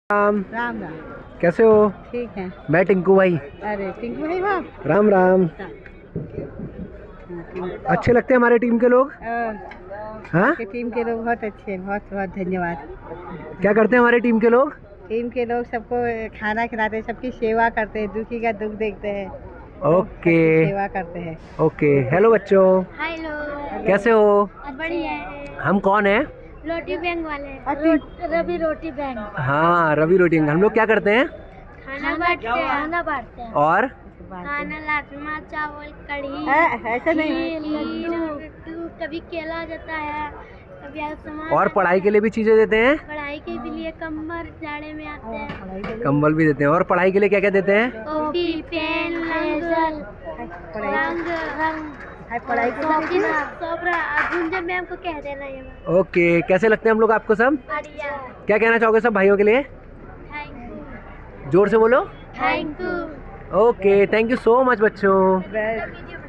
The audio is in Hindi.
राम राम राम। कैसे हो? ठीक है। मैं टिंकू भाई। अरे टिंकू भाई वाह। राम राम। अच्छे लगते हैं हमारे टीम के लोग। हाँ, टीम के लोग बहुत अच्छे हैं, बहुत बहुत धन्यवाद। क्या करते हैं हमारे टीम के लोग? टीम के लोग सबको खाना खिलाते हैं, सबकी सेवा करते हैं, दुखी का दुख देखते हैं। ओके सेवा करते हैं। ओके। हेलो बच्चों, हेलो। कैसे हो? बढ़िया है। हम कौन है? रोटी बैंक वाले रवि रोटी बैंक। हाँ, रवि रोटिंग। हम लोग क्या करते हैं? खाना बांटते हैं और खाना राजमा चावल कढ़ी ऐसा नहीं, लड्डू, कभी केला जाता है, कभी सामान। और पढ़ाई के लिए भी चीजें देते हैं। पढ़ाई के लिए कम्बल जाड़े में आते हैं, कंबल भी देते हैं। और पढ़ाई के लिए क्या क्या देते हैं? कॉपी पेन रंग पढ़ाई गुंजन मैम को कह देना ये। ओके, कैसे लगते हैं हम लोग आपको सब? बढ़िया। क्या कहना चाहोगे सब भाइयों के लिए? थैंक जोर से बोलो। You. Okay, thank you so much बच्चों। बस।